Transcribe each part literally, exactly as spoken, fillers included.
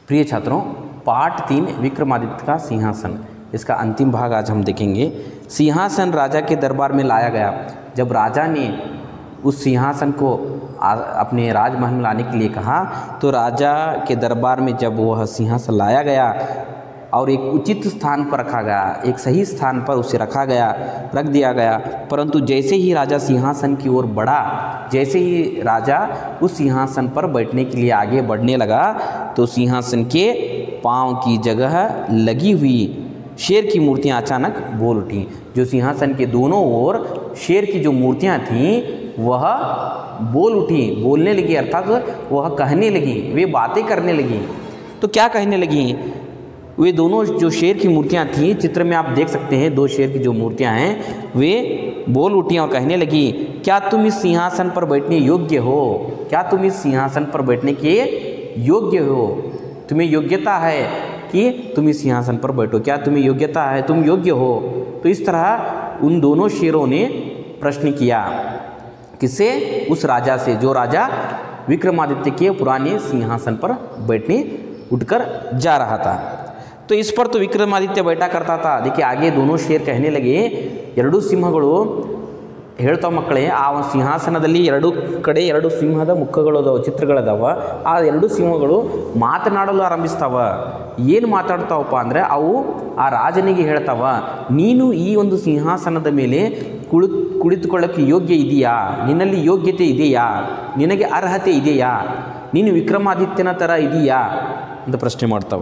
प्रिय छात्रों, पाठ तीन विक्रमादित्य का सिंहासन, इसका अंतिम भाग आज हम देखेंगे। सिंहासन राजा के दरबार में लाया गया। जब राजा ने उस सिंहासन को अपने राजमहल में लाने के लिए कहा तो राजा के दरबार में जब वह सिंहासन लाया गया और एक उचित स्थान पर रखा गया, एक सही स्थान पर उसे रखा गया, रख दिया गया। परंतु जैसे ही राजा सिंहासन की ओर बढ़ा, जैसे ही राजा उस सिंहासन पर बैठने के लिए आगे बढ़ने लगा तो सिंहासन के पांव की जगह लगी हुई शेर की मूर्तियां अचानक बोल उठी। जो सिंहासन के दोनों ओर शेर की जो मूर्तियां थीं वह बोल उठी, बोलने लगी, अर्थात वह कहने लगी, वे बातें करने लगी। तो क्या कहने लगी? वे दोनों जो शेर की मूर्तियां थीं, चित्र में आप देख सकते हैं, दो शेर की जो मूर्तियां हैं, वे बोल उठी और कहने लगी, क्या तुम इस सिंहासन पर बैठने योग्य हो? क्या तुम इस सिंहासन पर बैठने के योग्य हो? तुम्हें योग्यता है कि तुम इस सिंहासन पर बैठो? क्या तुम्हें योग्यता है? तुम योग्य हो? तो इस तरह उन दोनों शेरों ने प्रश्न किया। किससे? उस राजा से, जो राजा विक्रमादित्य के पुराने सिंहासन पर बैठने उठकर जा रहा था। तो इस पर तो विक्रमादित्य बैठा करता था। देखिए आगे दोनों शेर कहने लगे, ಎರಡು ಸಿಂಹಗಳು ಹೇಳ್ತಾವ ಮಕ್ಕಳೇ, ಆ ಒಂದು ಸಿಂಹಾಸನದಲ್ಲಿ ಎರಡು ಕಡೆ ಎರಡು ಸಿಂಹದ ಮುಖಗಳು ಅದಾವ, ಚಿತ್ರಗಳದಾವ. ಆ ಎರಡು ಸಿಂಹಗಳು ಮಾತನಾಡಲು ಆರಂಭಿಸ್ತಾವ. ಏನು ಮಾತಾಡ್ತಾವಪ್ಪ ಅಂದರೆ ಅವು ಆ ರಾಜನಿಗೆ ಹೇಳ್ತಾವ, ನೀನು ಈ ಒಂದು ಸಿಂಹಾಸನದ ಮೇಲೆ ಕುಳಿ ಕುಳಿತುಕೊಳ್ಳೋಕ್ಕೆ ಯೋಗ್ಯ ಇದೆಯಾ? ನಿನ್ನಲ್ಲಿ ಯೋಗ್ಯತೆ ಇದೆಯಾ? ನಿನಗೆ ಅರ್ಹತೆ ಇದೆಯಾ? ನೀನು ವಿಕ್ರಮಾದಿತ್ಯನ ಥರ ಇದೆಯಾ ಅಂತ ಪ್ರಶ್ನೆ ಮಾಡ್ತಾವ.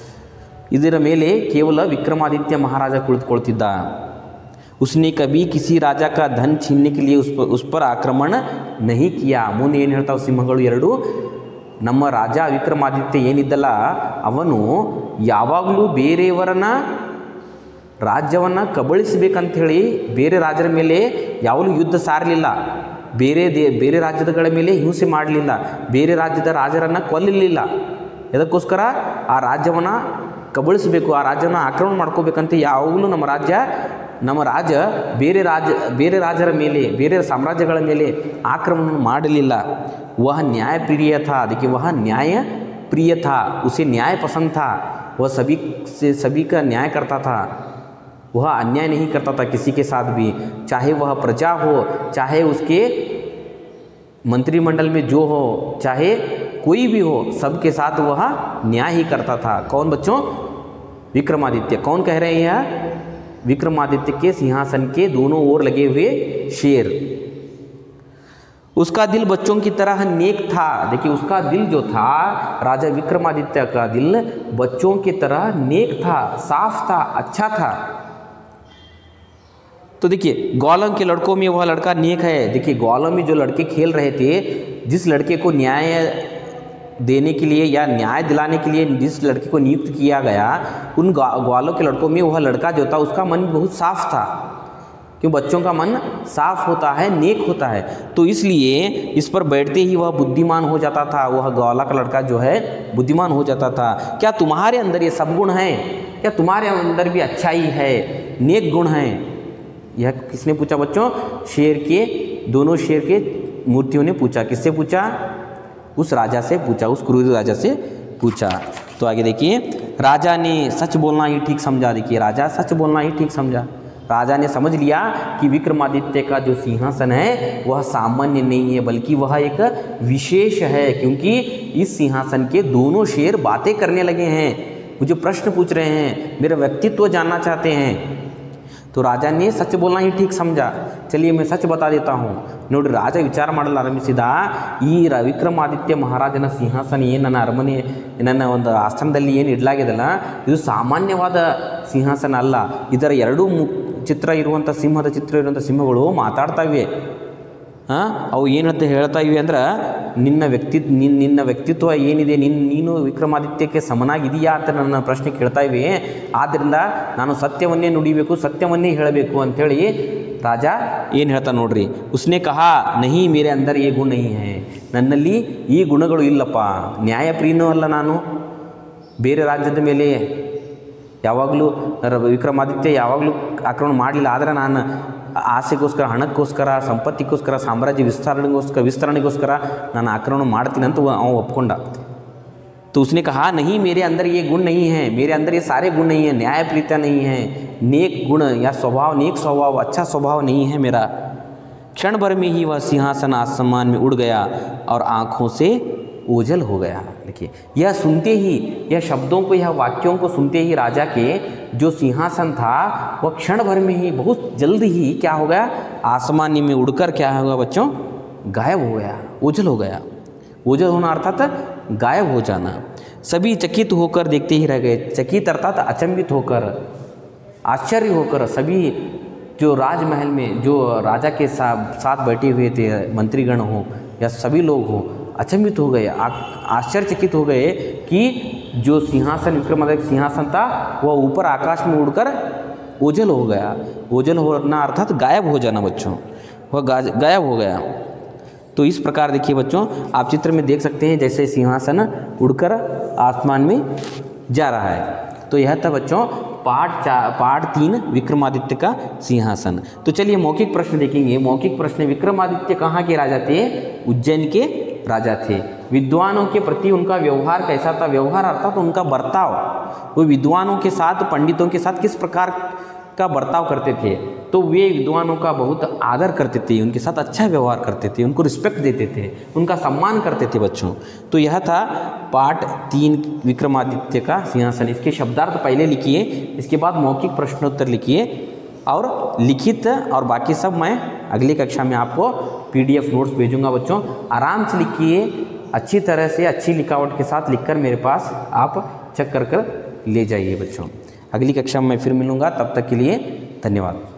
ಇದರ ಮೇಲೆ ಕೇವಲ ವಿಕ್ರಮಾದಿತ್ಯ ಮಹಾರಾಜ ಕುಳಿತುಕೊಳ್ತಿದ್ದ. उसने कभी किसी राजा का धन छीनने के लिए उस पर उस पर आक्रमण नहीं किया. ಮುಂದೆ ಏನು ಹೇಳ್ತಾವೆ ಸಿಂಹಗಳು ಎರಡು, ನಮ್ಮ ರಾಜ ವಿಕ್ರಮಾದಿತ್ಯ ಏನಿದ್ದಲ್ಲ ಅವನು ಯಾವಾಗಲೂ ಬೇರೆಯವರನ್ನ ರಾಜ್ಯವನ್ನು ಕಬಳಿಸಬೇಕಂಥೇಳಿ ಬೇರೆ ರಾಜರ ಮೇಲೆ ಯಾವಾಗಲೂ ಯುದ್ಧ ಸಾರಲಿಲ್ಲ, ಬೇರೆ ದೇ ಬೇರೆ ರಾಜ್ಯಗಳ ಮೇಲೆ ಹಿಂಸೆ ಮಾಡಲಿಲ್ಲ, ಬೇರೆ ರಾಜ್ಯದ ರಾಜರನ್ನು ಕೊಲ್ಲಲಿಲ್ಲ. ಇದಕ್ಕೋಸ್ಕರ ಆ ರಾಜ್ಯವನ್ನು ಕಬಳಿಸಬೇಕು, ಆ ರಾಜ್ಯವನ್ನು ಆಕ್ರಮಣ ಮಾಡ್ಕೋಬೇಕಂತ ಯಾವಾಗಲೂ ನಮ್ಮ ರಾಜ್ಯ ನಮ್ಮ ರಾಜ ಬೇರೆ ರಾಜ ಬೇರೆ ರಾಜರ ಮೇಲೆ, ಬೇರೆ ಸಾಮ್ರಾಜ್ಯಗಳ ಮೇಲೆ आक्रमण ಮಾಡಲಿಲ್ಲ. वह न्याय प्रिय था. देखिए वह न्याय प्रिय था, उसे न्याय पसंद था. वह सभी से सभी का न्याय करता था. वह अन्याय नहीं करता था किसी के साथ भी, चाहे वह प्रजा हो, चाहे उसके मंत्रिमंडल में जो हो, चाहे कोई भी हो, सबके साथ वह न्याय ही करता था. कौन बच्चों? विक्रमादित्य. कौन कह रहे हैं? विक्रमादित्य के सिंहासन के दोनों ओर लगे हुए शेर. उसका दिल बच्चों की तरह नेक था. देखिए उसका दिल जो था, राजा विक्रमादित्य का दिल बच्चों की तरह नेक था, साफ था, अच्छा था. तो देखिए ग्वालों के लड़कों में वह लड़का नेक है. देखिए ग्वालों में जो लड़के खेल रहे थे, जिस लड़के को न्याय देने के लिए या न्याय दिलाने के लिए जिस लड़के को नियुक्त किया गया, उन ग्वालों के लड़कों में वह लड़का जो था उसका मन बहुत साफ था. क्यों? बच्चों का मन साफ होता है, नेक होता है, तो इसलिए इस पर बैठते ही वह बुद्धिमान हो जाता था. वह ग्वाला का लड़का जो है बुद्धिमान हो जाता था. क्या तुम्हारे अंदर ये सब गुण हैं? क्या तुम्हारे अंदर भी अच्छाई है, नेक गुण हैं? यह किसने पूछा बच्चों? शेर के दोनों शेर के मूर्तियों ने पूछा. किससे पूछा? उस राजा से पूछा, उस क्रूर राजा से पूछा. तो आगे देखिए, राजा ने सच बोलना ही ठीक समझा. देखिए राजा सच बोलना ही ठीक समझा. राजा ने समझ लिया कि विक्रमादित्य का जो सिंहासन है वह सामान्य नहीं है, बल्कि वह एक विशेष है, क्योंकि इस सिंहासन के दोनों शेर बातें करने लगे हैं, मुझे प्रश्न पूछ रहे हैं, मेरा व्यक्तित्व जानना चाहते हैं. तो राजा ने सच बोलना ही ठीक समझा. चलिए मैं सच बता देता हूँ. ನೋಡಿ ರಾಜ ವಿಚಾರ ಮಾಡಲು ಆರಂಭಿಸಿದ, ಈ ರ ವಿಕ್ರಮಾದಿತ್ಯ ಮಹಾರಾಜನ ಸಿಂಹಾಸನ ಏನು ನನ್ನ ಅರಮನೆ, ನನ್ನ ಒಂದು ಆಸ್ಥಾನದಲ್ಲಿ ಏನು ಇಡಲಾಗಿದೆಲ್ಲ, ಇದು ಸಾಮಾನ್ಯವಾದ ಸಿಂಹಾಸನ ಅಲ್ಲ. ಇದರ ಎರಡೂ ಮು ಚಿತ್ರ ಇರುವಂಥ ಸಿಂಹದ ಚಿತ್ರ ಇರುವಂಥ ಸಿಂಹಗಳು ಮಾತಾಡ್ತಾ ಇವೆ. ಹಾಂ, ಅವು ಏನಂತ ಹೇಳ್ತಾ ಇವೆ ಅಂದ್ರೆ, ನಿನ್ನ ವ್ಯಕ್ತಿ ನಿನ್ನ ನಿನ್ನ ವ್ಯಕ್ತಿತ್ವ ಏನಿದೆ, ನಿನ್ನ ನೀನು ವಿಕ್ರಮಾದಿತ್ಯಕ್ಕೆ ಸಮನಾಗಿದೆಯಾ ಅಂತ ನನ್ನ ಪ್ರಶ್ನೆ ಕೇಳ್ತಾ ಇವೆ. ಆದ್ದರಿಂದ ನಾನು ಸತ್ಯವನ್ನೇ ನುಡಿಬೇಕು, ಸತ್ಯವನ್ನೇ ಹೇಳಬೇಕು ಅಂಥೇಳಿ ರಾಜ ಏನು ಹೇಳ್ತಾ ನೋಡ್ರಿ. ಉಸ್ನೆ ಕಹಾ ನಹಿ ಮೇರೆ ಅಂದರ್ ಯೇ ಗುಣ ನಹಿ ಹೈ. ನನ್ನಲ್ಲಿ ಈ ಗುಣಗಳು ಇಲ್ಲಪ್ಪ, ನ್ಯಾಯಪ್ರಿಯನೂ ಅಲ್ಲ ನಾನು. ಬೇರೆ ರಾಜ್ಯದ ಮೇಲೆ ಯಾವಾಗಲೂ ವಿಕ್ರಮಾದಿತ್ಯ ಯಾವಾಗಲೂ ಆಕ್ರಮಣ ಮಾಡಲಿಲ್ಲ. ಆದರೆ ನಾನು ಆಸೆಗೋಸ್ಕರ, ಹಣಕ್ಕೋಸ್ಕರ, ಸಂಪತ್ತಿಗೋಸ್ಕರ, ಸಾಮ್ರಾಜ್ಯ ವಿಸ್ತರಣೆಗೋಸ್ಕರ ವಿಸ್ತರಣೆಗೋಸ್ಕರ ನಾನು ಆಕ್ರಮಣ ಮಾಡ್ತೀನಿ ಅಂತ ಅವ ಒಪ್ಕೊಂಡ. तो उसने कहा नहीं, मेरे अंदर ये गुण नहीं है, मेरे अंदर ये सारे गुण नहीं है, न्यायप्रियता नहीं है, नेक गुण या स्वभाव, नेक स्वभाव, अच्छा स्वभाव नहीं है मेरा। क्षण भर में ही वह सिंहासन आसमान में उड़ गया और आँखों से ओझल हो गया। देखिए, यह सुनते ही, यह शब्दों को, यह वाक्यों को सुनते ही राजा के जो सिंहासन था वह क्षण भर में ही, बहुत जल्द ही क्या हो गया, आसमान में उड़कर क्या होगा बच्चों, गायब हो गया, ओझल हो गया। ओझल होना अर्थात गायब हो जाना। सभी चकित होकर देखते ही रह गए। चकित अर्थात अचंभित होकर, आश्चर्य होकर, सभी जो राजमहल में जो राजा के साथ साथ बैठे हुए थे, मंत्रीगण हो या सभी लोग हो, अचंभित हो गए, आश्चर्यचकित हो गए कि जो सिंहासन, विक्रमादित्य सिंहासन था वह ऊपर आकाश में उड़कर ओझल हो गया। ओझल होना अर्थात गायब हो जाना बच्चों, वह गायब हो गया। तो इस प्रकार देखिए बच्चों, आप चित्र में देख सकते हैं जैसे सिंहासन उड़कर आसमान में जा रहा है। तो यह था बच्चों पाठ चार पाठ तीन विक्रमादित्य का सिंहासन। तो चलिए मौखिक प्रश्न देखेंगे। मौखिक प्रश्न, विक्रमादित्य कहाँ के राजा थे? उज्जैन के राजा थे। विद्वानों के प्रति उनका व्यवहार कैसा था? व्यवहार अर्थात तो उनका बर्ताव, वो विद्वानों के साथ, पंडितों के साथ किस प्रकार का बर्ताव करते थे? तो वे विद्वानों का बहुत आदर करते थे, उनके साथ अच्छा व्यवहार करते थे, उनको रिस्पेक्ट देते थे, उनका सम्मान करते थे बच्चों। तो यह था पाठ तीन विक्रमादित्य का सिंहासन। इसके शब्दार्थ पहले लिखिए, इसके बाद मौखिक प्रश्नोत्तर लिखिए और लिखित और बाकी सब मैं अगली कक्षा में आपको पीडीएफ नोट्स भेजूंगा बच्चों। आराम से लिखिए, अच्छी तरह से अच्छी लिखावट के साथ लिखकर मेरे पास आप चेक कर कर ले जाइए बच्चों। अगली कक्षा में मैं फिर मिलूँगा, तब तक के लिए धन्यवाद।